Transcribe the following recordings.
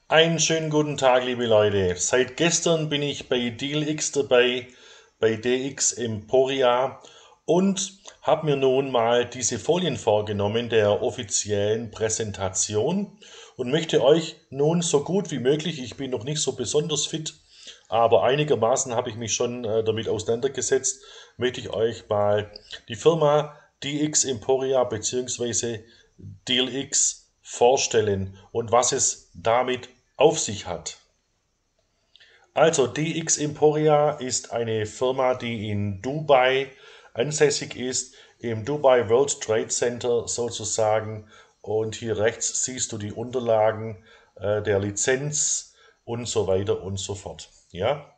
Einen schönen guten Tag, liebe Leute. Seit gestern bin ich bei DealX dabei, bei DX Emporia und habe mir nun mal diese Folien vorgenommen der offiziellen Präsentation und möchte euch nun so gut wie möglich, ich bin noch nicht so besonders fit, aber einigermaßen habe ich mich schon damit auseinandergesetzt, möchte ich euch mal die Firma DX Emporia bzw. DealX vorstellen und was es damit auf sich hat. Also DX Emporia ist eine Firma, die in Dubai ansässig ist, im Dubai World Trade Center sozusagen. Und hier rechts siehst du die Unterlagen der Lizenz und so weiter und so fort. Ja?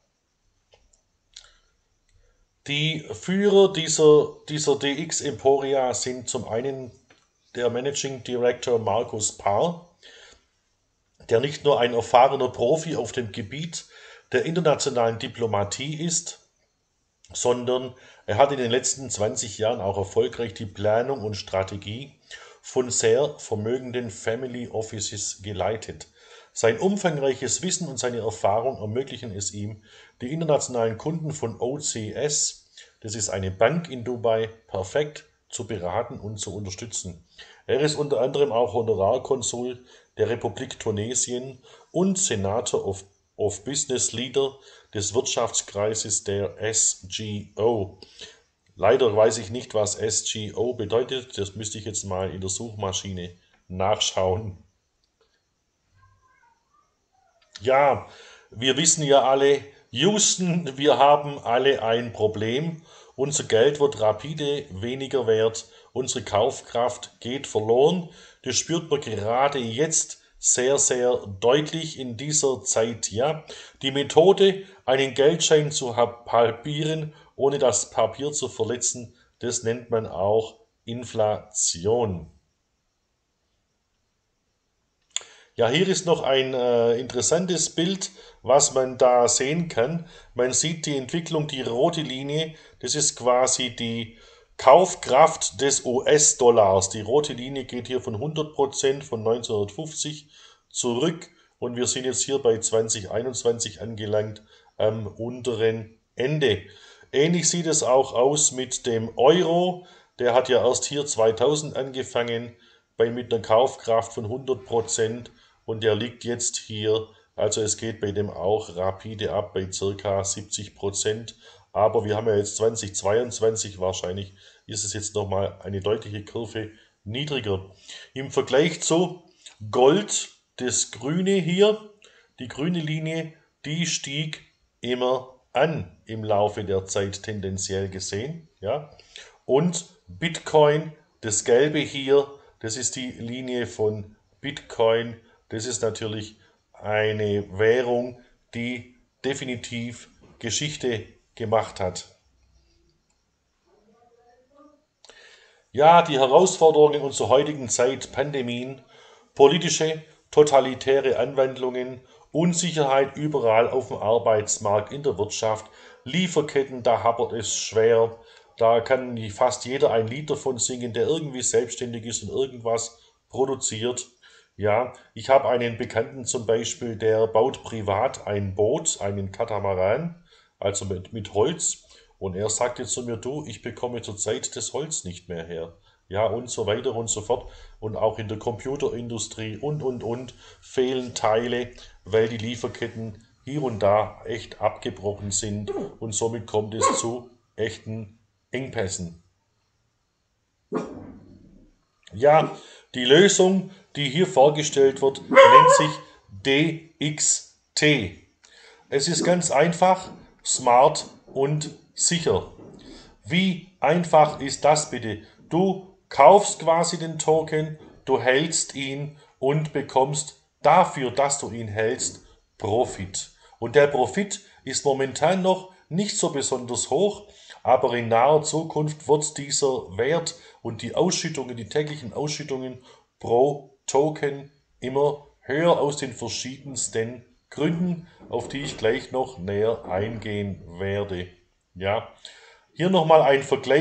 Die Führer dieser DX Emporia sind zum einen der Managing Director Markus Parr, der nicht nur ein erfahrener Profi auf dem Gebiet der internationalen Diplomatie ist, sondern er hat in den letzten 20 Jahren auch erfolgreich die Planung und Strategie von sehr vermögenden Family Offices geleitet. Sein umfangreiches Wissen und seine Erfahrung ermöglichen es ihm, die internationalen Kunden von OCS, das ist eine Bank in Dubai, perfekt zu beraten und zu unterstützen. Er ist unter anderem auch Honorarkonsul der Republik Tunesien und Senator of Business Leader des Wirtschaftskreises der SGO. Leider weiß ich nicht, was SGO bedeutet. Das müsste ich jetzt mal in der Suchmaschine nachschauen. Ja, wir wissen ja alle, Houston, wir haben alle ein Problem. Unser Geld wird rapide weniger wert, unsere Kaufkraft geht verloren. Das spürt man gerade jetzt sehr, sehr deutlich in dieser Zeit. Ja, die Methode, einen Geldschein zu halbieren, ohne das Papier zu verletzen, das nennt man auch Inflation. Ja, hier ist noch ein interessantes Bild, was man da sehen kann. Man sieht die Entwicklung, die rote Linie, das ist quasi die Kaufkraft des US-Dollars. Die rote Linie geht hier von 100% von 1950 zurück und wir sind jetzt hier bei 2021 angelangt am unteren Ende. Ähnlich sieht es auch aus mit dem Euro. Der hat ja erst hier 2000 angefangen, mit einer Kaufkraft von 100% und der liegt jetzt hier, also es geht bei dem auch rapide ab bei circa 70%. Aber wir haben ja jetzt 2022, wahrscheinlich ist es jetzt nochmal eine deutliche Kurve niedriger. Im Vergleich zu Gold, das Grüne hier, die grüne Linie, die stieg immer an im Laufe der Zeit tendenziell gesehen. Ja? Und Bitcoin, das Gelbe hier, das ist die Linie von Bitcoin. Das ist natürlich eine Währung, die definitiv Geschichte gemacht hat. Ja, die Herausforderungen unserer heutigen Zeit, Pandemien, politische, totalitäre Anwandlungen, Unsicherheit überall auf dem Arbeitsmarkt, in der Wirtschaft, Lieferketten, da hapert es schwer. Da kann fast jeder ein Lied davon singen, der irgendwie selbstständig ist und irgendwas produziert. Ja, ich habe einen Bekannten zum Beispiel, der baut privat ein Boot, einen Katamaran, also mit Holz. Und er sagte zu mir, du, ich bekomme zurzeit das Holz nicht mehr her. Ja, und so weiter und so fort. Und auch in der Computerindustrie und fehlen Teile, weil die Lieferketten hier und da echt abgebrochen sind. Und somit kommt es zu echten Engpässen. Ja, die Lösung, die hier vorgestellt wird, nennt sich DXT. Es ist ganz einfach, smart und sicher. Wie einfach ist das bitte? Du kaufst quasi den Token, du hältst ihn und bekommst dafür, dass du ihn hältst, Profit. Und der Profit ist momentan noch nicht so besonders hoch, aber in naher Zukunft wird dieser Wert und die Ausschüttungen, die täglichen Ausschüttungen pro Token immer höher aus den verschiedensten Gründen, auf die ich gleich noch näher eingehen werde. Ja, hier nochmal ein Vergleich.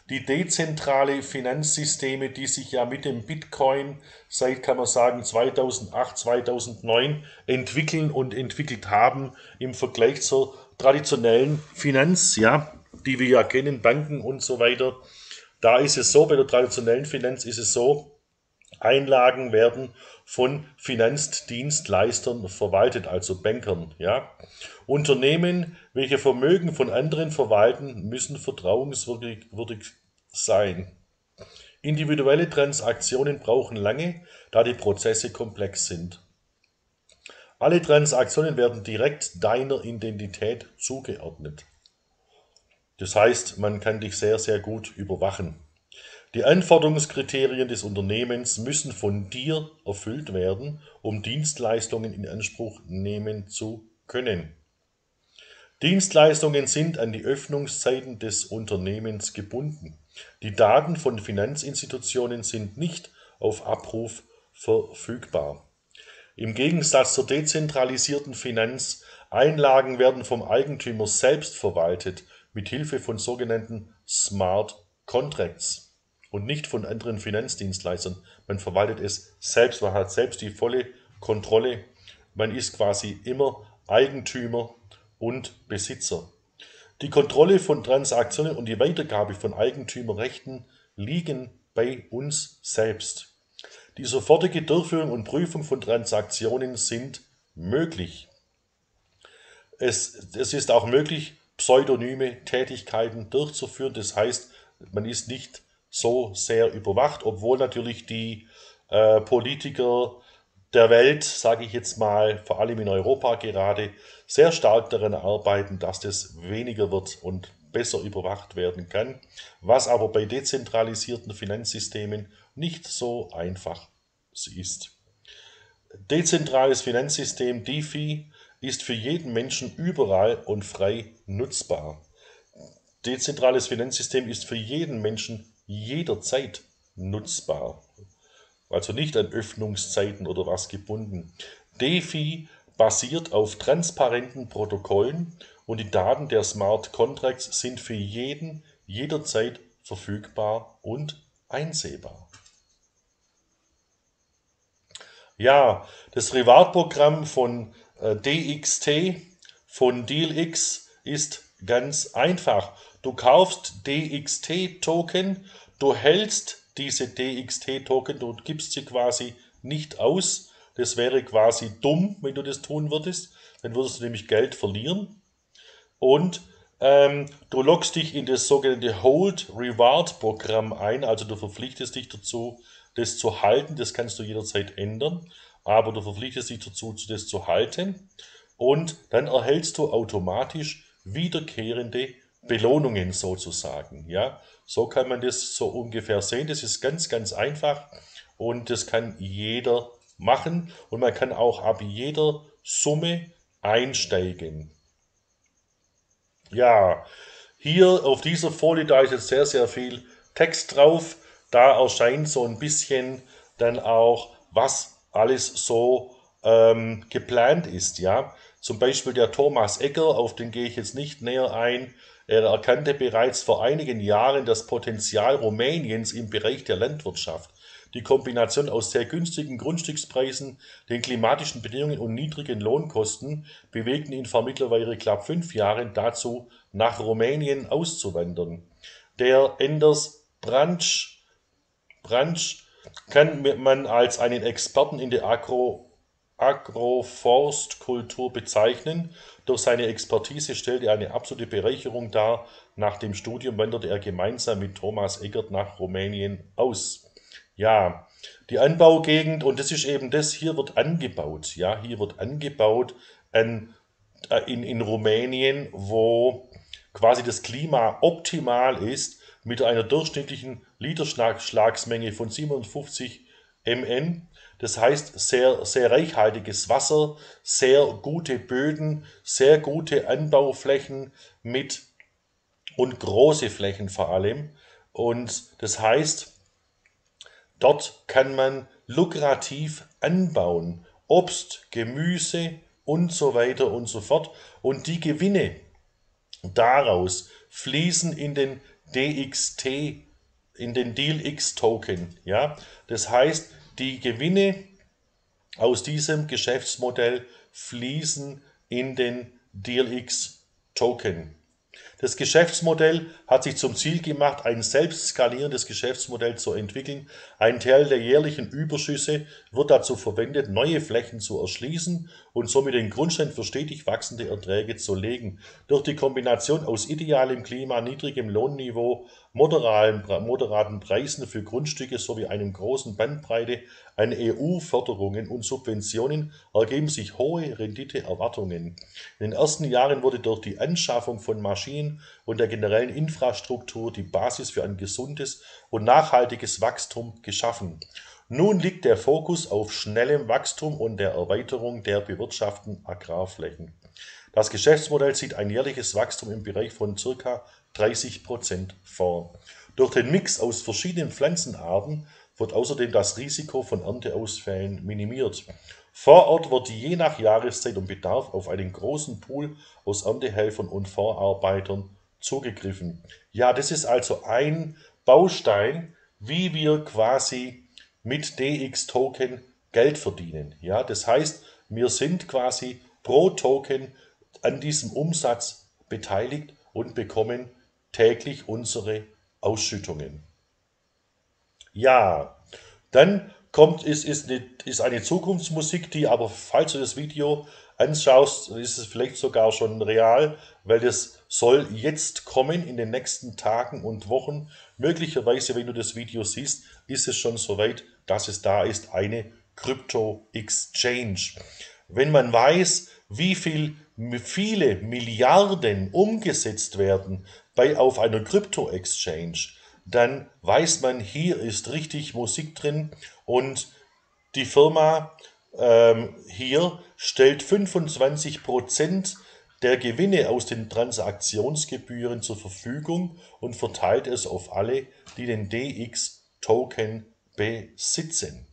die dezentrale Finanzsysteme, die sich ja mit dem Bitcoin seit, kann man sagen, 2008, 2009 entwickeln und entwickelt haben im Vergleich zur traditionellen Finanz, ja, die wir ja kennen, Banken und so weiter. Da ist es so, bei der traditionellen Finanz ist es so, Einlagen werden von Finanzdienstleistern verwaltet, also Bankern. Ja? Unternehmen, welche Vermögen von anderen verwalten, müssen vertrauenswürdig sein. Individuelle Transaktionen brauchen lange, da die Prozesse komplex sind. Alle Transaktionen werden direkt deiner Identität zugeordnet. Das heißt, man kann dich sehr, sehr gut überwachen. Die Anforderungskriterien des Unternehmens müssen von dir erfüllt werden, um Dienstleistungen in Anspruch nehmen zu können. Dienstleistungen sind an die Öffnungszeiten des Unternehmens gebunden. Die Daten von Finanzinstitutionen sind nicht auf Abruf verfügbar. Im Gegensatz zur dezentralisierten Finanz, Einlagen werden vom Eigentümer selbst verwaltet, mit Hilfe von sogenannten Smart Contracts und nicht von anderen Finanzdienstleistern. Man verwaltet es selbst, man hat selbst die volle Kontrolle. Man ist quasi immer Eigentümer und Besitzer. Die Kontrolle von Transaktionen und die Weitergabe von Eigentümerrechten liegen bei uns selbst. Die sofortige Durchführung und Prüfung von Transaktionen sind möglich. Es ist auch möglich, pseudonyme Tätigkeiten durchzuführen. Das heißt, man ist nicht so sehr überwacht, obwohl natürlich die Politiker der Welt, sage ich jetzt mal, vor allem in Europa gerade, sehr stark daran arbeiten, dass das weniger wird und besser überwacht werden kann, was aber bei dezentralisierten Finanzsystemen nicht so einfach ist. Dezentrales Finanzsystem DeFi ist für jeden Menschen überall und frei nutzbar. Dezentrales Finanzsystem ist für jeden Menschen jederzeit nutzbar. Also nicht an Öffnungszeiten oder was gebunden. DeFi basiert auf transparenten Protokollen und die Daten der Smart Contracts sind für jeden jederzeit verfügbar und einsehbar. Ja, das Privatprogramm von DXT, von DealX ist ganz einfach. Du kaufst DXT-Token, du hältst diese DXT-Token, du gibst sie quasi nicht aus. Das wäre quasi dumm, wenn du das tun würdest. Dann würdest du nämlich Geld verlieren. Und du loggst dich in das sogenannte Hold Reward Programm ein, also du verpflichtest dich dazu, das zu halten. Das kannst du jederzeit ändern, aber du verpflichtest dich dazu, das zu halten. Und dann erhältst du automatisch wiederkehrende Belohnungen sozusagen. Ja, so kann man das so ungefähr sehen. Das ist ganz, ganz einfach und das kann jeder machen und man kann auch ab jeder Summe einsteigen. Ja, hier auf dieser Folie, da ist jetzt sehr, sehr viel Text drauf. Da erscheint so ein bisschen dann auch, was alles so geplant ist. Ja, zum Beispiel der Thomas Egger, auf den gehe ich jetzt nicht näher ein. Er erkannte bereits vor einigen Jahren das Potenzial Rumäniens im Bereich der Landwirtschaft. Die Kombination aus sehr günstigen Grundstückspreisen, den klimatischen Bedingungen und niedrigen Lohnkosten bewegten ihn vor mittlerweile knapp 5 Jahren dazu, nach Rumänien auszuwandern. Der Enders Branch kann man als einen Experten in der Agroforstkultur bezeichnen. Durch seine Expertise stellte er eine absolute Bereicherung dar. Nach dem Studium wanderte er gemeinsam mit Thomas Eggert nach Rumänien aus. Ja, die Anbaugegend, und das ist eben das, hier wird angebaut. Ja, hier wird angebaut in Rumänien, wo quasi das Klima optimal ist, mit einer durchschnittlichen Niederschlagsmenge von 57 mn. Das heißt, sehr, sehr reichhaltiges Wasser, sehr gute Böden, sehr gute Anbauflächen mit und große Flächen vor allem. Und das heißt, dort kann man lukrativ anbauen. Obst, Gemüse und so weiter und so fort. Und die Gewinne daraus fließen in den DXT, in den DealX-Token. Ja? Das heißt, die Gewinne aus diesem Geschäftsmodell fließen in den DealX-Token. Das Geschäftsmodell hat sich zum Ziel gemacht, ein selbst skalierendes Geschäftsmodell zu entwickeln. Ein Teil der jährlichen Überschüsse wird dazu verwendet, neue Flächen zu erschließen und somit den Grundstein für stetig wachsende Erträge zu legen. Durch die Kombination aus idealem Klima, niedrigem Lohnniveau, moderaten Preisen für Grundstücke sowie einem großen Bandbreite an EU-Förderungen und Subventionen ergeben sich hohe Renditeerwartungen. In den ersten Jahren wurde durch die Anschaffung von Maschinen und der generellen Infrastruktur die Basis für ein gesundes und nachhaltiges Wachstum geschaffen. Nun liegt der Fokus auf schnellem Wachstum und der Erweiterung der bewirtschafteten Agrarflächen. Das Geschäftsmodell sieht ein jährliches Wachstum im Bereich von ca. 30% vor. Durch den Mix aus verschiedenen Pflanzenarten wird außerdem das Risiko von Ernteausfällen minimiert. Vor Ort wird je nach Jahreszeit und Bedarf auf einen großen Pool aus Erntehelfern und Vorarbeitern zugegriffen. Ja, das ist also ein Baustein, wie wir quasi mit DX-Token Geld verdienen. Ja, das heißt, wir sind quasi pro Token an diesem Umsatz beteiligt und bekommen täglich unsere Ausschüttungen. Ja, dann ist eine Zukunftsmusik, die aber, falls du das Video anschaust, ist es vielleicht sogar schon real, weil das soll jetzt kommen in den nächsten Tagen und Wochen. Möglicherweise, wenn du das Video siehst, ist es schon soweit, dass es da ist, eine Krypto-Exchange. Wenn man weiß, wie viele Milliarden umgesetzt werden auf einer Krypto-Exchange, dann weiß man, hier ist richtig Musik drin und die Firma hier stellt 25% der Gewinne aus den Transaktionsgebühren zur Verfügung und verteilt es auf alle, die den DX-Token besitzen.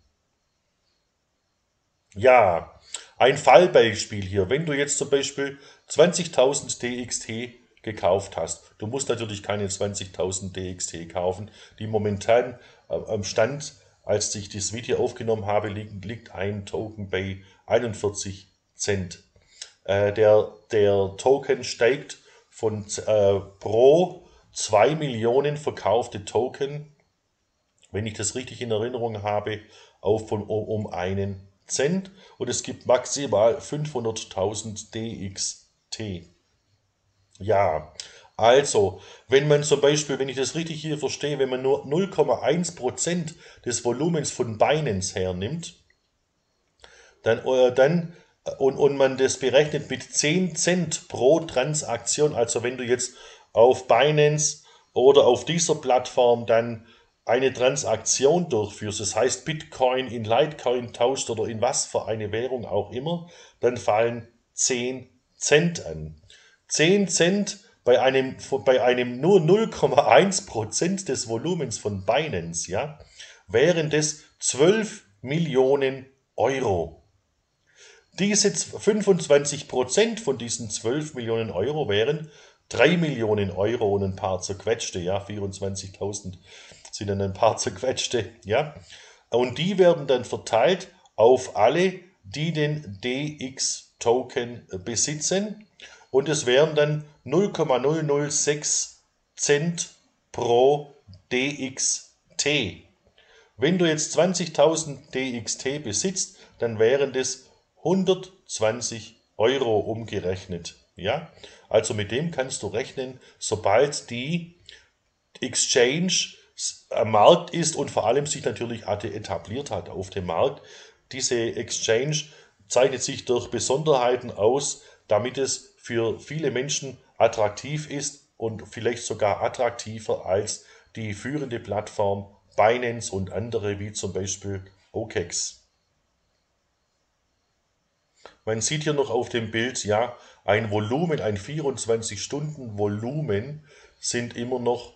Ja, ein Fallbeispiel hier. Wenn du jetzt zum Beispiel 20.000 DXT gekauft hast, du musst natürlich keine 20.000 DXT kaufen, die momentan am Stand, als ich das Video aufgenommen habe, liegt ein Token bei 41 Cent. Der Token steigt von pro 2 Millionen verkaufte Token, wenn ich das richtig in Erinnerung habe, um einen Cent und es gibt maximal 500.000 DXT. Ja, also, wenn man zum Beispiel, wenn ich das richtig hier verstehe, wenn man nur 0,1% des Volumens von Binance hernimmt, und man das berechnet mit 10 Cent pro Transaktion, also wenn du jetzt auf Binance oder auf dieser Plattform dann eine Transaktion durchführst, das heißt Bitcoin in Litecoin tauscht oder in was für eine Währung auch immer, dann fallen 10 Cent an. 10 Cent bei einem nur 0,1% des Volumens von Binance, ja, wären das 12 Millionen Euro. Diese 25% von diesen 12 Millionen Euro wären 3 Millionen Euro und ein paar zerquetschte, ja, 24.000 sind dann ein paar zerquetschte, ja. Und die werden dann verteilt auf alle, die den DX-Token besitzen. Und es wären dann 0,006 Cent pro DXT. Wenn du jetzt 20.000 DXT besitzt, dann wären das 120 Euro umgerechnet. Ja? Also mit dem kannst du rechnen, sobald die Exchange am Markt ist und vor allem sich natürlich etabliert hat auf dem Markt. Diese Exchange zeichnet sich durch Besonderheiten aus, damit es für viele Menschen attraktiv ist und vielleicht sogar attraktiver als die führende Plattform Binance und andere wie zum Beispiel OKEx. Man sieht hier noch auf dem Bild, ja, ein Volumen, ein 24-Stunden-Volumen sind immer noch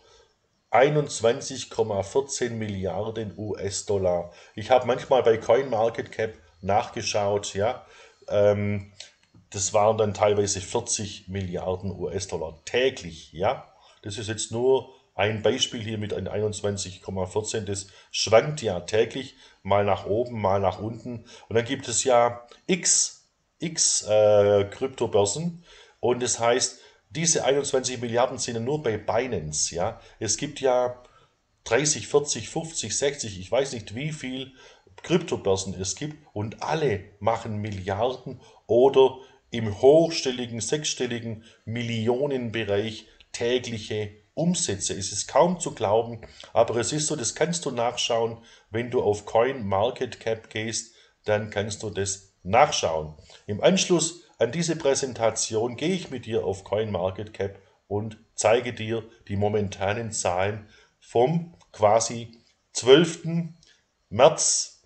21,14 Milliarden US-Dollar. Ich habe manchmal bei CoinMarketCap nachgeschaut, ja, das waren dann teilweise 40 Milliarden US-Dollar täglich, ja. Das ist jetzt nur ein Beispiel hier mit einem 21,14, das schwankt ja täglich mal nach oben, mal nach unten. Und dann gibt es ja x Kryptobörsen und das heißt, diese 21 Milliarden sind ja nur bei Binance. Ja? Es gibt ja 30, 40, 50, 60, ich weiß nicht wie viel Kryptobörsen es gibt und alle machen Milliarden oder im hochstelligen, sechsstelligen Millionenbereich tägliche Umsätze. Es ist kaum zu glauben, aber es ist so, das kannst du nachschauen, wenn du auf CoinMarketCap gehst, dann kannst du das nachschauen. Im Anschluss an diese Präsentation gehe ich mit dir auf CoinMarketCap und zeige dir die momentanen Zahlen vom quasi 12. März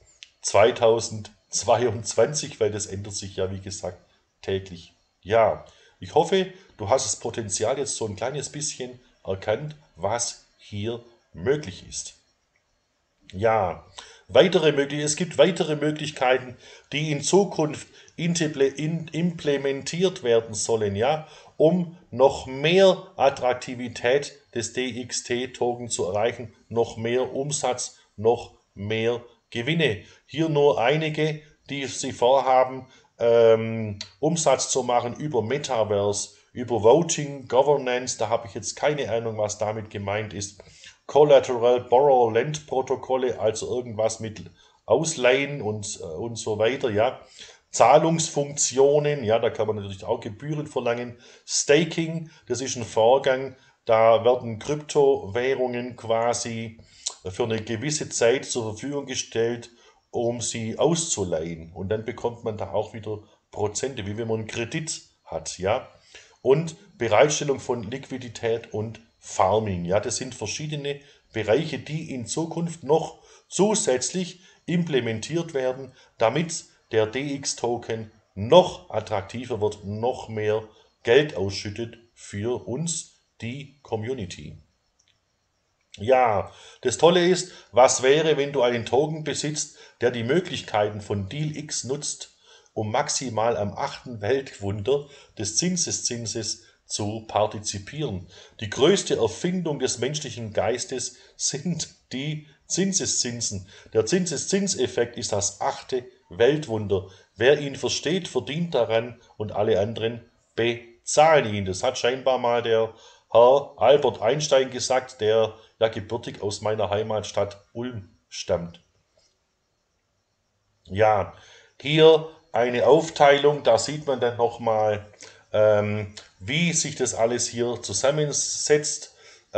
2022, weil das ändert sich ja, wie gesagt, täglich. Ja, ich hoffe, du hast das Potenzial jetzt so ein kleines bisschen erkannt, was hier möglich ist. Ja, es gibt weitere Möglichkeiten, die in Zukunft implementiert werden sollen, ja, um noch mehr Attraktivität des DXT-Token zu erreichen, noch mehr Umsatz, noch mehr Gewinne. Hier nur einige, die sie vorhaben, Umsatz zu machen über Metaverse, über Voting, Governance, da habe ich jetzt keine Ahnung, was damit gemeint ist. Collateral Borrow Lend Protokolle, also irgendwas mit Ausleihen und so weiter, ja. Zahlungsfunktionen, ja, da kann man natürlich auch Gebühren verlangen. Staking, das ist ein Vorgang, da werden Kryptowährungen quasi für eine gewisse Zeit zur Verfügung gestellt, um sie auszuleihen. Und dann bekommt man da auch wieder Prozente, wie wenn man einen Kredit hat, ja. Und Bereitstellung von Liquidität und Farming. Ja, das sind verschiedene Bereiche, die in Zukunft noch zusätzlich implementiert werden, damit der DX-Token noch attraktiver wird, noch mehr Geld ausschüttet für uns, die Community. Ja, das Tolle ist, was wäre, wenn du einen Token besitzt, der die Möglichkeiten von Deal X nutzt, um maximal am achten Weltwunder des Zinseszinses zu partizipieren. Die größte Erfindung des menschlichen Geistes sind die Zinseszinsen. Der Zinseszinseffekt ist das achte Weltwunder. Wer ihn versteht, verdient daran und alle anderen bezahlen ihn. Das hat scheinbar mal der Herr Albert Einstein gesagt, der ja gebürtig aus meiner Heimatstadt Ulm stammt. Ja, hier eine Aufteilung, da sieht man dann nochmal, wie sich das alles hier zusammensetzt.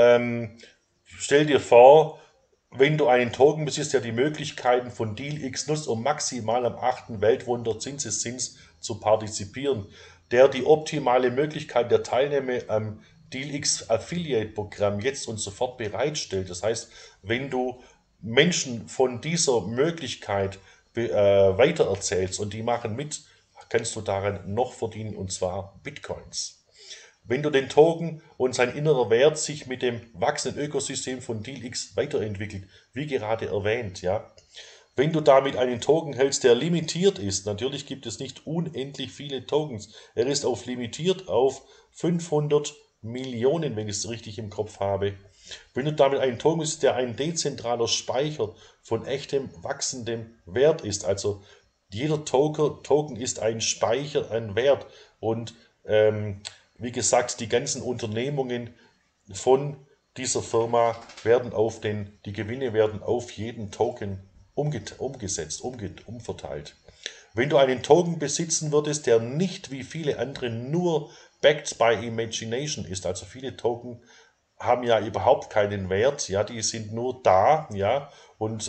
Stell dir vor, wenn du einen Token besitzt, der die Möglichkeiten von DealX nutzt, um maximal am achten Weltwunder Zinseszins zu partizipieren, der die optimale Möglichkeit der Teilnahme am DealX Affiliate Programm jetzt und sofort bereitstellt. Das heißt, wenn du Menschen von dieser Möglichkeit weitererzählst und die machen mit, kannst du daran noch verdienen, und zwar Bitcoins. Wenn du den Token und sein innerer Wert sich mit dem wachsenden Ökosystem von DealX weiterentwickelt, wie gerade erwähnt, ja. Wenn du damit einen Token hältst, der limitiert ist, natürlich gibt es nicht unendlich viele Tokens, er ist limitiert auf 500 Millionen, wenn ich es richtig im Kopf habe. Wenn du damit einen Token bist, der ein dezentraler Speicher von echtem wachsendem Wert ist, also jeder Token ist ein Speicher an Wert und wie gesagt, die ganzen Unternehmungen von dieser Firma werden die Gewinne werden auf jeden Token umgesetzt, umverteilt. Wenn du einen Token besitzen würdest, der nicht wie viele andere nur backed by Imagination ist, also viele Token haben ja überhaupt keinen Wert, ja, die sind nur da, ja, und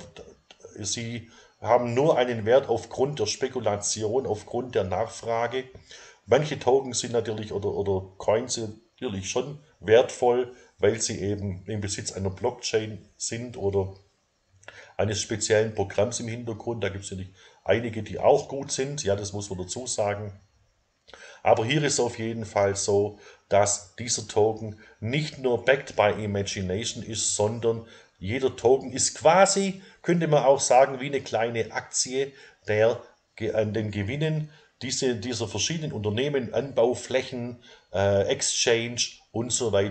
sie haben nur einen Wert aufgrund der Spekulation, aufgrund der Nachfrage. Manche Tokens sind natürlich oder Coins sind natürlich schon wertvoll, weil sie eben im Besitz einer Blockchain sind oder eines speziellen Programms im Hintergrund. Da gibt es natürlich einige, die auch gut sind, ja, das muss man dazu sagen. Aber hier ist auf jeden Fall so, dass dieser Token nicht nur backed by Imagination ist, sondern jeder Token ist quasi, könnte man auch sagen, wie eine kleine Aktie, der an den Gewinnen dieser verschiedenen Unternehmen, Anbauflächen, Exchange und so weiter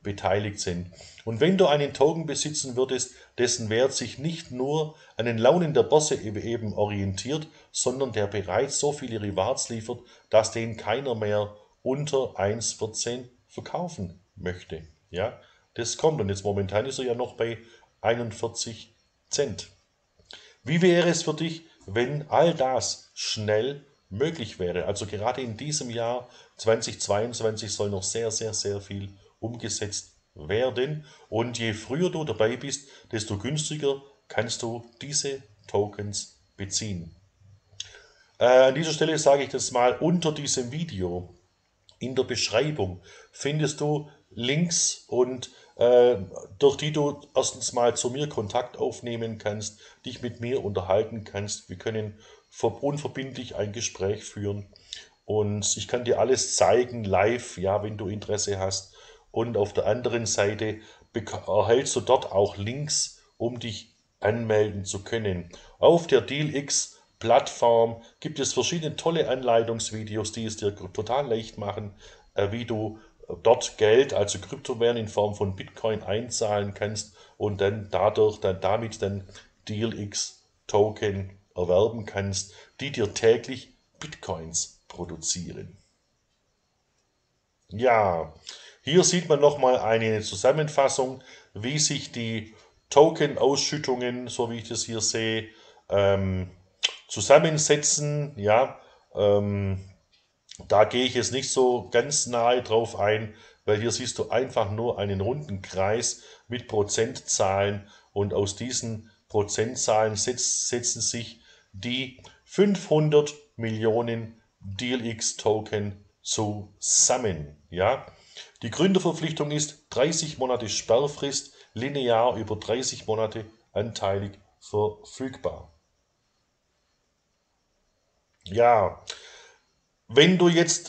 beteiligt sind. Und wenn du einen Token besitzen würdest, dessen Wert sich nicht nur an den Launen der Börse eben orientiert, sondern der bereits so viele Rewards liefert, dass den keiner mehr unter 1,14 verkaufen möchte. Ja, das kommt. Und jetzt momentan ist er ja noch bei 41 Cent. Wie wäre es für dich, wenn all das schnell möglich wäre? Also gerade in diesem Jahr 2022 soll noch sehr, sehr, sehr viel umgesetzt werden. Und je früher du dabei bist, desto günstiger kannst du diese Tokens beziehen. An dieser Stelle sage ich das mal: Unter diesem Video in der Beschreibung findest du Links und durch die du erstens mal zu mir Kontakt aufnehmen kannst, dich mit mir unterhalten kannst. Wir können unverbindlich ein Gespräch führen und ich kann dir alles zeigen, live, ja, wenn du Interesse hast. Und auf der anderen Seite erhältst du dort auch Links, um dich anmelden zu können. Auf der DealX Plattform gibt es verschiedene tolle Anleitungsvideos, die es dir total leicht machen, wie du dort Geld, also Kryptowährung in Form von Bitcoin einzahlen kannst und dann damit DealX Token erwerben kannst, die dir täglich Bitcoins produzieren. Ja, hier sieht man nochmal eine Zusammenfassung, wie sich die Token-Ausschüttungen, so wie ich das hier sehe, zusammensetzen. Ja, da gehe ich jetzt nicht so ganz nahe drauf ein, weil hier siehst du einfach nur einen runden Kreis mit Prozentzahlen und aus diesen Prozentzahlen setzen sich die 500 Millionen DealX-Token zusammen. Ja? Die Gründerverpflichtung ist 30 Monate Sperrfrist, linear über 30 Monate anteilig verfügbar. Ja, wenn du jetzt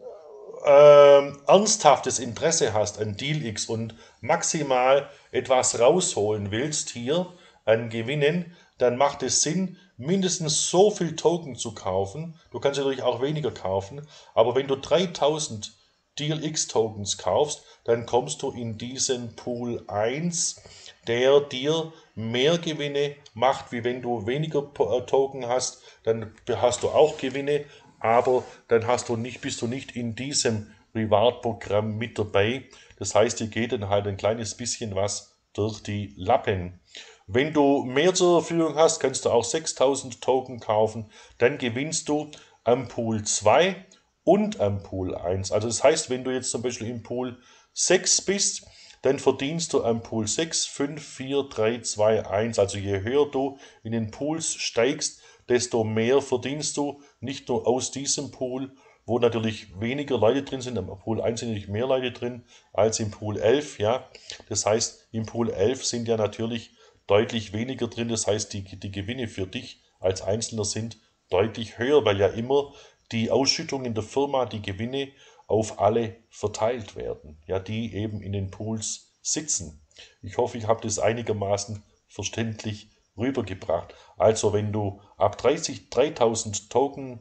ernsthaftes Interesse hast an DealX und maximal etwas rausholen willst hier an Gewinnen, dann macht es Sinn, mindestens so viel Token zu kaufen. Du kannst natürlich auch weniger kaufen, aber wenn du 3000 DealX Tokens kaufst, dann kommst du in diesen Pool 1, der dir mehr Gewinne macht, wie wenn du weniger Token hast, dann hast du auch Gewinne, aber dann bist du nicht in diesem Reward-Programm mit dabei. Das heißt, dir geht dann halt ein kleines bisschen was durch die Lappen. Wenn du mehr zur Verfügung hast, kannst du auch 6000 Token kaufen. Dann gewinnst du am Pool 2 und am Pool 1. Also das heißt, wenn du jetzt zum Beispiel im Pool 6 bist, dann verdienst du am Pool 6, 5, 4, 3, 2, 1. Also je höher du in den Pools steigst, desto mehr verdienst du. Nicht nur aus diesem Pool, wo natürlich weniger Leute drin sind. Im Pool 1 sind natürlich mehr Leute drin als im Pool 11. Ja? Das heißt, im Pool 11 sind ja natürlich deutlich weniger drin. Das heißt, die Gewinne für dich als Einzelner sind deutlich höher, weil ja immer die Ausschüttung in der Firma, die Gewinne auf alle verteilt werden, ja, die eben in den Pools sitzen. Ich hoffe, ich habe das einigermaßen verständlich rübergebracht. Also wenn du ab 3000 Token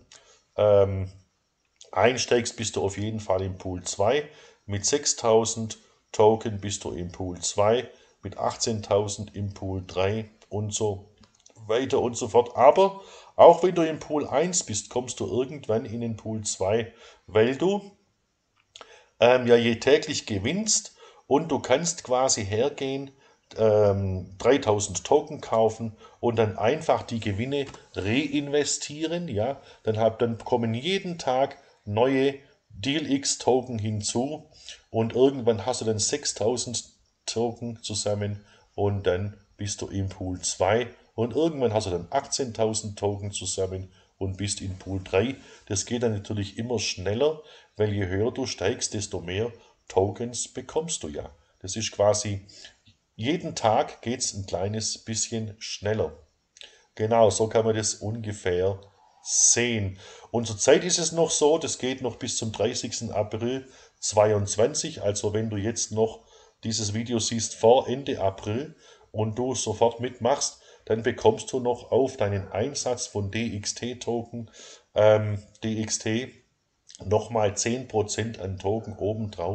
einsteigst, bist du auf jeden Fall im Pool 2. Mit 6000 Token bist du im Pool 2, mit 18.000 im Pool 3 und so weiter und so fort. Aber auch wenn du im Pool 1 bist, kommst du irgendwann in den Pool 2, weil du ja je täglich gewinnst und du kannst quasi hergehen, 3000 Token kaufen und dann einfach die Gewinne reinvestieren. Ja, dann kommen jeden Tag neue DealX Token hinzu und irgendwann hast du dann 6000 Token zusammen und dann bist du im Pool 2 und irgendwann hast du dann 18.000 Token zusammen und bist in Pool 3. Das geht dann natürlich immer schneller, weil je höher du steigst, desto mehr Tokens bekommst du ja. Das ist quasi, jeden Tag geht es ein kleines bisschen schneller. Genau, so kann man das ungefähr sehen. Und zurzeit ist es noch so, das geht noch bis zum 30. April 2022. Also wenn du jetzt noch dieses Video siehst vor Ende April und du sofort mitmachst, dann bekommst du noch auf deinen Einsatz von DXT-Token, DXT, nochmal 10% an Token obendrauf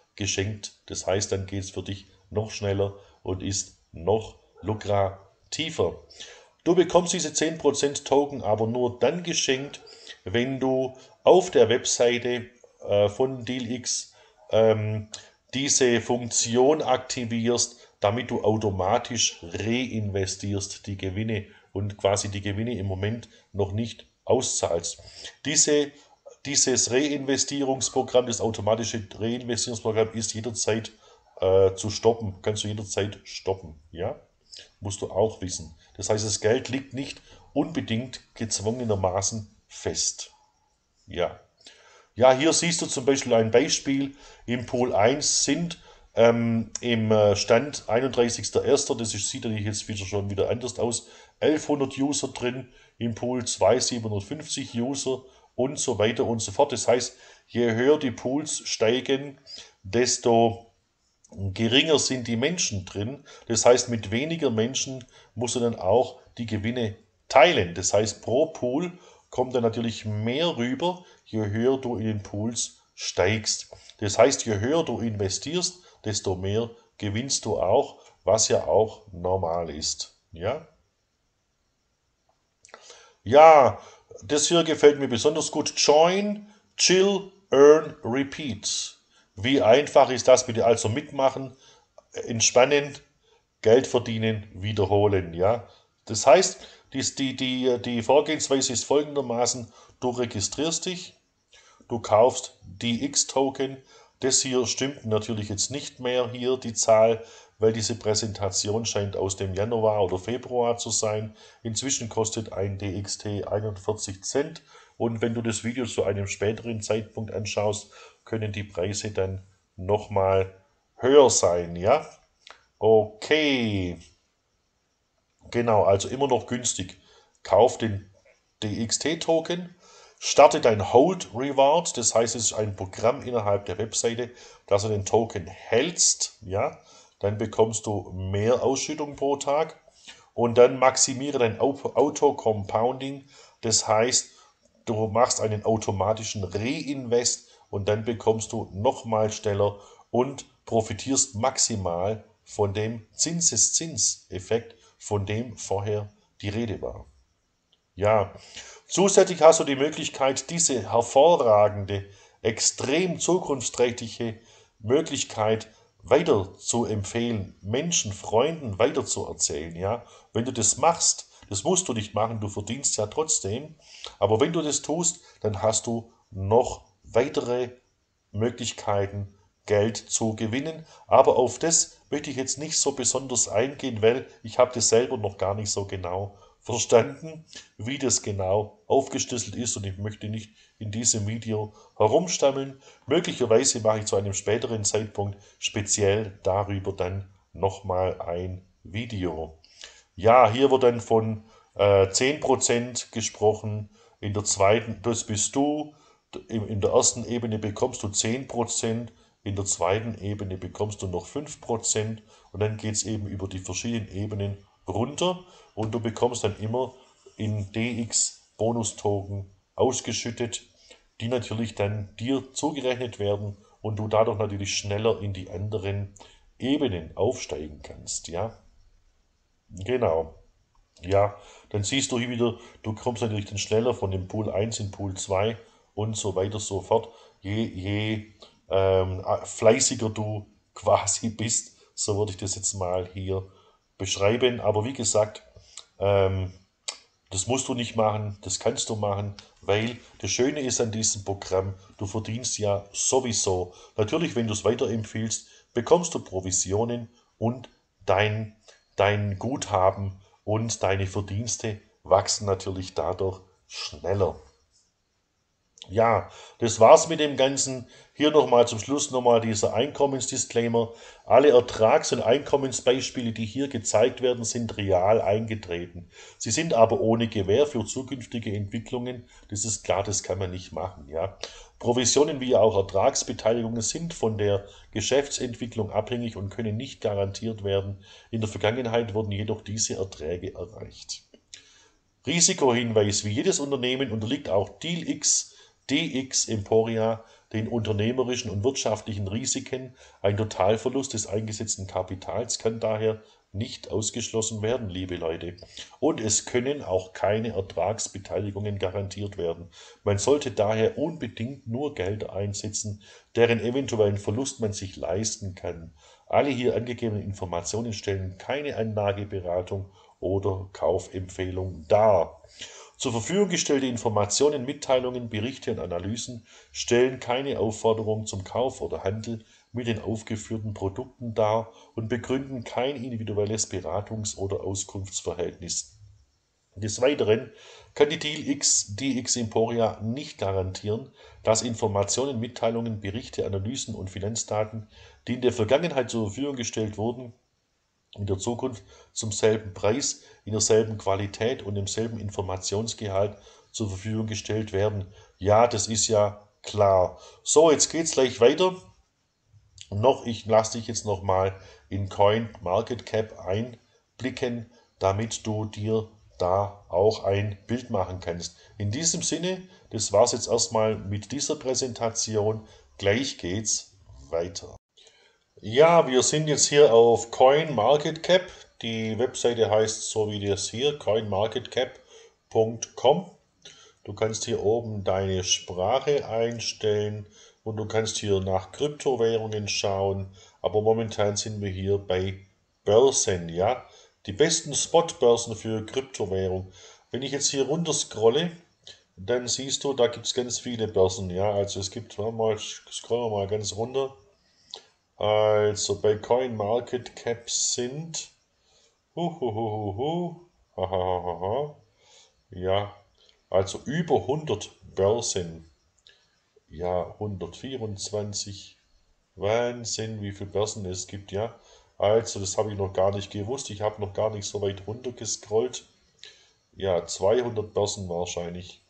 geschenkt. Das heißt, dann geht es für dich noch schneller und ist noch lukrativer. Du bekommst diese 10% Token aber nur dann geschenkt, wenn du auf der Webseite von DealX diese Funktion aktivierst, damit du automatisch reinvestierst die Gewinne und quasi die Gewinne im Moment noch nicht auszahlst. Dieses Reinvestierungsprogramm, das automatische Reinvestierungsprogramm ist jederzeit zu stoppen. Kannst du jederzeit stoppen. Ja? Musst du auch wissen. Das heißt, das Geld liegt nicht unbedingt gezwungenermaßen fest. Ja. Ja, hier siehst du zum Beispiel ein Beispiel. Im Pool 1 sind im Stand 31.01., das sieht natürlich jetzt schon wieder anders aus, 1100 User drin, im Pool 2 750 User und so weiter und so fort. Das heißt, je höher die Pools steigen, desto geringer sind die Menschen drin. Das heißt, mit weniger Menschen musst du dann auch die Gewinne teilen. Das heißt, pro Pool kommt dann natürlich mehr rüber, je höher du in den Pools steigst. Das heißt, je höher du investierst, desto mehr gewinnst du auch, was ja auch normal ist. Ja, ja, das hier gefällt mir besonders gut. Join, Chill, Earn, Repeat. Wie einfach ist das bitte? Also mitmachen, entspannen, Geld verdienen, wiederholen. Ja? Das heißt, die Vorgehensweise ist folgendermaßen: Du registrierst dich, du kaufst die X-Token. Das hier stimmt natürlich jetzt nicht mehr hier, die Zahl, weil diese Präsentation scheint aus dem Januar oder Februar zu sein. Inzwischen kostet ein DXT 41 Cent. Und wenn du das Video zu einem späteren Zeitpunkt anschaust, können die Preise dann nochmal höher sein. Ja? Okay, genau, also immer noch günstig. Kauf den DXT-Token, starte dein Hold Reward, das heißt, es ist ein Programm innerhalb der Webseite, dass du den Token hältst, ja, dann bekommst du mehr Ausschüttung pro Tag und dann maximiere dein Auto-Compounding, das heißt, du machst einen automatischen Reinvest und dann bekommst du nochmal schneller und profitierst maximal von dem Zinseszinseffekt, von dem vorher die Rede war. Ja, zusätzlich hast du die Möglichkeit, diese hervorragende, extrem zukunftsträchtige Möglichkeit weiter zu empfehlen, Menschen, Freunden weiter zu erzählen. Ja, wenn du das machst, das musst du nicht machen, du verdienst ja trotzdem, aber wenn du das tust, dann hast du noch weitere Möglichkeiten, Geld zu gewinnen. Aber auf das möchte ich jetzt nicht so besonders eingehen, weil ich habe das selber noch gar nicht so genau verstanden, wie das genau aufgeschlüsselt ist und ich möchte nicht in diesem Video herumstammeln. Möglicherweise mache ich zu einem späteren Zeitpunkt speziell darüber dann nochmal ein Video. Ja, hier wird dann von 10% gesprochen, in der zweiten, das bist du, in der ersten Ebene bekommst du 10%, in der zweiten Ebene bekommst du noch 5% und dann geht es eben über die verschiedenen Ebenen runter und du bekommst dann immer in DX Bonustoken ausgeschüttet, die natürlich dann dir zugerechnet werden und du dadurch natürlich schneller in die anderen Ebenen aufsteigen kannst. Ja, genau. Ja, dann siehst du hier wieder, du kommst natürlich dann schneller von dem Pool 1 in Pool 2 und so weiter so fort. Je fleißiger du quasi bist, so würde ich das jetzt mal hier beschreiben. Aber wie gesagt, ähm, das musst du nicht machen, das kannst du machen, weil das Schöne ist an diesem Programm, du verdienst ja sowieso. Natürlich, wenn du es weiterempfiehlst, bekommst du Provisionen und dein, dein Guthaben und deine Verdienste wachsen natürlich dadurch schneller. Ja, das war's mit dem Ganzen. Hier nochmal zum Schluss nochmal dieser Einkommensdisclaimer. Alle Ertrags- und Einkommensbeispiele, die hier gezeigt werden, sind real eingetreten. Sie sind aber ohne Gewähr für zukünftige Entwicklungen. Das ist klar, das kann man nicht machen. Ja. Provisionen wie auch Ertragsbeteiligungen sind von der Geschäftsentwicklung abhängig und können nicht garantiert werden. In der Vergangenheit wurden jedoch diese Erträge erreicht. Risikohinweis: Wie jedes Unternehmen unterliegt auch DealX DX Emporia den unternehmerischen und wirtschaftlichen Risiken. Ein Totalverlust des eingesetzten Kapitals kann daher nicht ausgeschlossen werden, liebe Leute. Und es können auch keine Ertragsbeteiligungen garantiert werden. Man sollte daher unbedingt nur Gelder einsetzen, deren eventuellen Verlust man sich leisten kann. Alle hier angegebenen Informationen stellen keine Anlageberatung oder Kaufempfehlung dar. Zur Verfügung gestellte Informationen, Mitteilungen, Berichte und Analysen stellen keine Aufforderung zum Kauf oder Handel mit den aufgeführten Produkten dar und begründen kein individuelles Beratungs- oder Auskunftsverhältnis. Des Weiteren kann die DX Emporia nicht garantieren, dass Informationen, Mitteilungen, Berichte, Analysen und Finanzdaten, die in der Vergangenheit zur Verfügung gestellt wurden, in der Zukunft zum selben Preis, in derselben Qualität und demselben Informationsgehalt zur Verfügung gestellt werden. Ja, das ist ja klar. So, jetzt geht's gleich weiter. Ich lasse dich jetzt nochmal in CoinMarketCap einblicken, damit du dir da auch ein Bild machen kannst. In diesem Sinne, das war's jetzt erstmal mit dieser Präsentation. Gleich geht's weiter. Ja, wir sind jetzt hier auf CoinMarketCap. Die Webseite heißt so wie das hier, coinmarketcap.com. Du kannst hier oben deine Sprache einstellen und du kannst hier nach Kryptowährungen schauen. Aber momentan sind wir hier bei Börsen, ja. Die besten Spotbörsen für Kryptowährung. Wenn ich jetzt hier runter scrolle, dann siehst du, da gibt es ganz viele Börsen, ja. Also es gibt, scrollen wir mal ganz runter. Also bei CoinMarketCap sind, hahaha, ja, also über 100 Börsen. Ja, 124. Wahnsinn, wie viele Börsen es gibt, ja. Also, das habe ich noch gar nicht gewusst. Ich habe noch gar nicht so weit runter gescrollt. Ja, 200 Börsen wahrscheinlich.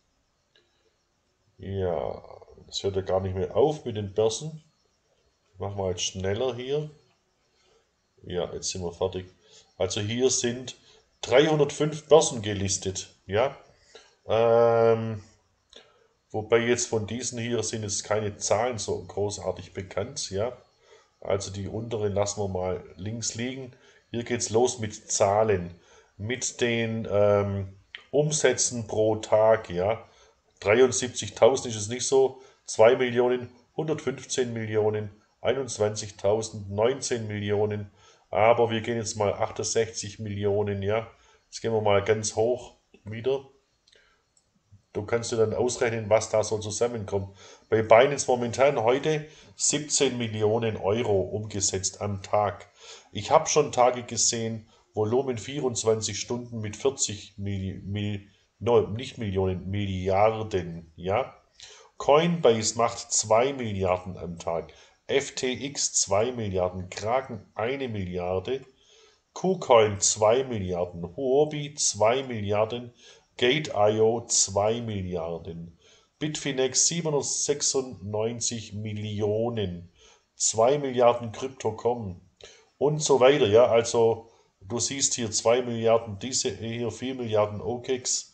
Ja, das hört ja gar nicht mehr auf mit den Börsen. Machen wir jetzt schneller hier. Ja, jetzt sind wir fertig. Also hier sind 305 Börsen gelistet, ja. Ähm, Wobei jetzt von diesen hier sind jetzt keine Zahlen so großartig bekannt, ja. Also die unteren lassen wir mal links liegen. Hier geht's los mit Zahlen, mit den Umsätzen pro Tag, ja. 73.000 ist es nicht so, 2 Millionen, 115 Millionen, 21.000, 19 Millionen, aber wir gehen jetzt mal 68 Millionen, ja. Jetzt gehen wir mal ganz hoch wieder. Du kannst dir dann ausrechnen, was da so zusammenkommt. Bei Binance momentan heute 17 Millionen Euro umgesetzt am Tag. Ich habe schon Tage gesehen, Volumen 24 Stunden mit 40 no, nicht Millionen, Milliarden, ja. Coinbase macht 2 Milliarden am Tag. FTX 2 Milliarden, Kraken 1 Milliarde, KuCoin 2 Milliarden, Huobi 2 Milliarden, Gate.io 2 Milliarden, Bitfinex 796 Millionen, 2 Milliarden Crypto.com und so weiter. Ja, also du siehst hier 2 Milliarden, diese hier 4 Milliarden OKEX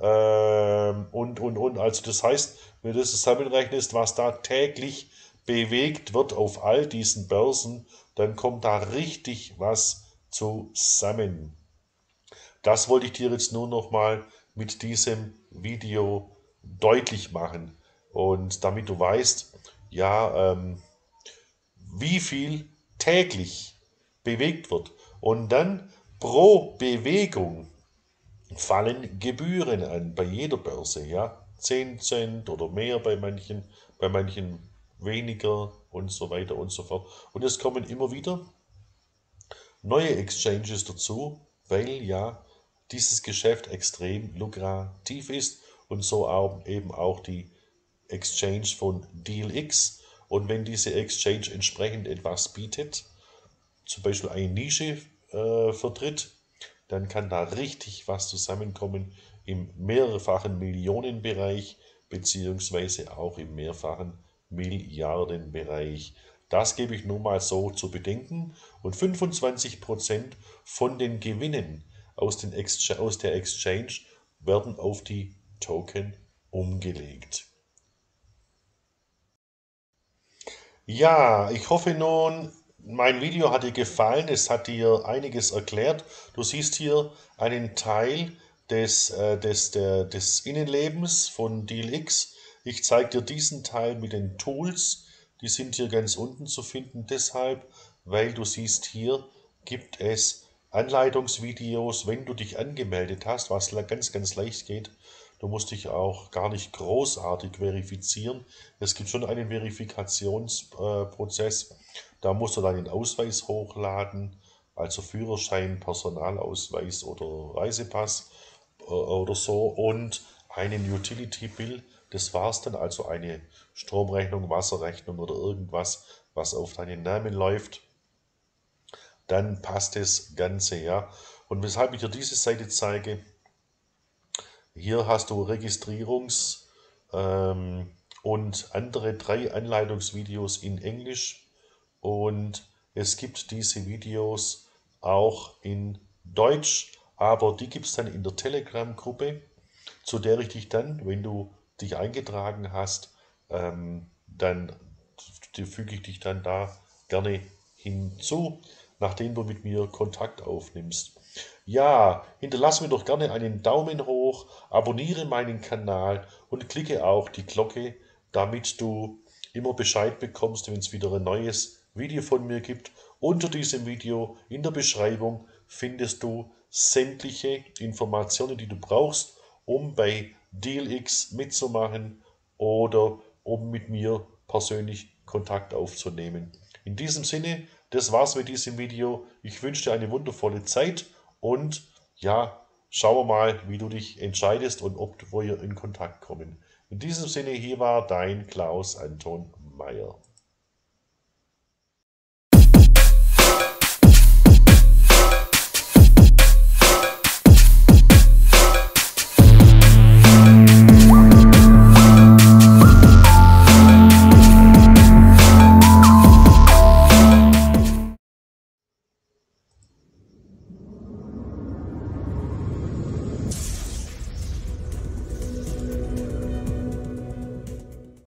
und. Also das heißt, wenn du das zusammenrechnest, was da täglich bewegt wird auf all diesen Börsen, dann kommt da richtig was zusammen. Das wollte ich dir jetzt nur noch mal mit diesem Video deutlich machen. Und damit du weißt, ja, wie viel täglich bewegt wird. Und dann pro Bewegung fallen Gebühren an bei jeder Börse, ja. 10 Cent oder mehr bei manchen weniger und so weiter und so fort. Und es kommen immer wieder neue Exchanges dazu, weil ja dieses Geschäft extrem lukrativ ist und so auch, eben auch die Exchange von DealX. Und wenn diese Exchange entsprechend etwas bietet, zum Beispiel eine Nische vertritt, dann kann da richtig was zusammenkommen im mehrfachen Millionenbereich beziehungsweise auch im mehrfachen Milliardenbereich. Das gebe ich nur mal so zu bedenken. Und 25% von den Gewinnen aus der Exchange werden auf die Token umgelegt. Ja, ich hoffe nun, mein Video hat dir gefallen. Es hat dir einiges erklärt. Du siehst hier einen Teil des Innenlebens von DealX. Ich zeige dir diesen Teil mit den Tools. Die sind hier ganz unten zu finden. Deshalb, weil du siehst, hier gibt es Anleitungsvideos, wenn du dich angemeldet hast, was ganz leicht geht. Du musst dich auch gar nicht großartig verifizieren. Es gibt schon einen Verifikationsprozess. Da musst du deinen Ausweis hochladen, also Führerschein, Personalausweis oder Reisepass oder so und einen Utility Bill. Das war's dann, also eine Stromrechnung, Wasserrechnung oder irgendwas, was auf deinen Namen läuft. Dann passt das Ganze, ja. Und weshalb ich dir diese Seite zeige, hier hast du Registrierungs- ähm, und andere 3 Anleitungsvideos in Englisch und es gibt diese Videos auch in Deutsch, aber die gibt es dann in der Telegram-Gruppe, zu der ich dich dann, wenn du dich eingetragen hast, dann füge ich dich dann da gerne hinzu, nachdem du mit mir Kontakt aufnimmst. Ja, hinterlass mir doch gerne einen Daumen hoch, abonniere meinen Kanal und klicke auch die Glocke, damit du immer Bescheid bekommst, wenn es wieder ein neues Video von mir gibt. Unter diesem Video in der Beschreibung findest du sämtliche Informationen, die du brauchst, um bei DealX mitzumachen oder um mit mir persönlich Kontakt aufzunehmen. In diesem Sinne, das war's mit diesem Video. Ich wünsche dir eine wundervolle Zeit und ja, schauen wir mal, wie du dich entscheidest und ob wir in Kontakt kommen. In diesem Sinne, hier war dein Klaus Anton Mayer.